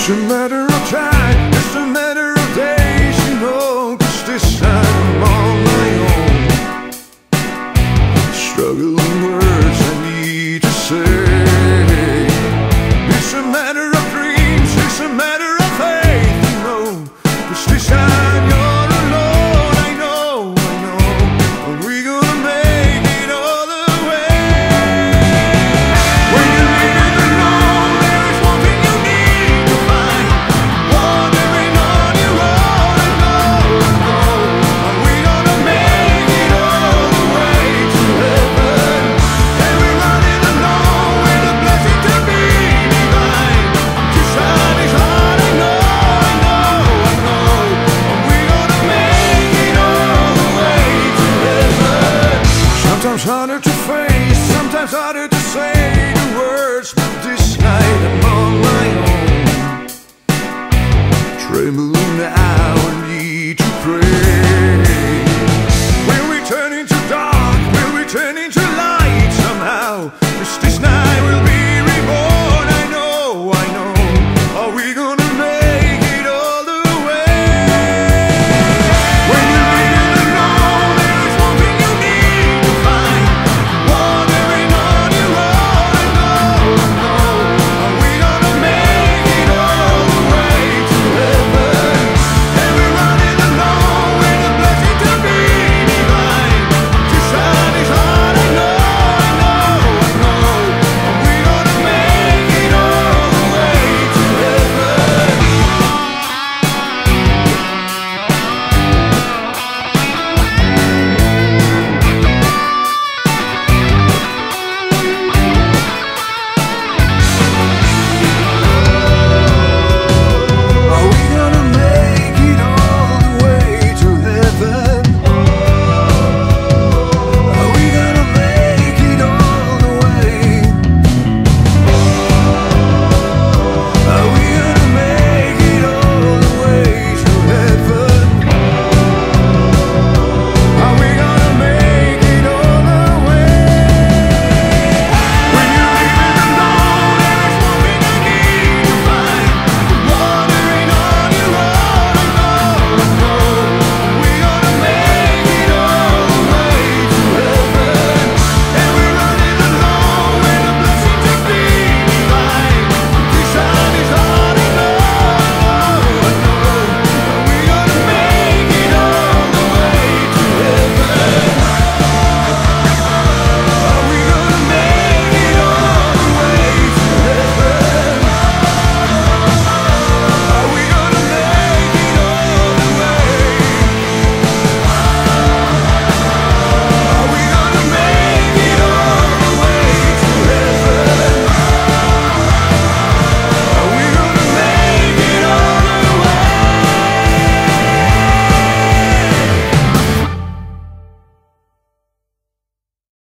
It's a matter of time, it's a matter of days, you know, 'cause this time I'm on my own. Struggling words I need to say. It's a matter of dreams, it's a matter of faith, you know, 'cause this time you're alone. I know, and we're gonna make it all the way. When you're living alone, there is one thing you need to find. Wandering on your own, I know, and we're gonna make it all the way to heaven. And we're running alone with a blessing to be divine. To shine is hard, I know, and we're gonna make it all the way to heaven. Sometimes harder to face, sometimes harder to say the words, but this night I'm on my own. Trembling now.